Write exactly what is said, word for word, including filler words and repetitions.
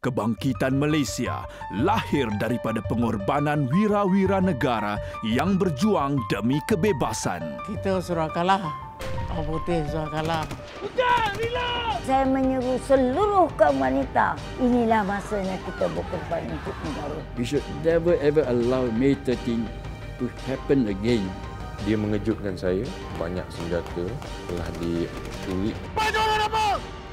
Kebangkitan Malaysia lahir daripada pengorbanan wira-wira negara yang berjuang demi kebebasan. Kita suruh kalah, orang putih suruh kalah. Saya menyeru seluruh kaum wanita, inilah masanya kita berkorban untuk negara. We should never ever allow May thirteenth to happen again. Dia mengejutkan saya, banyak senjata telah dicuri. Baju orang apa?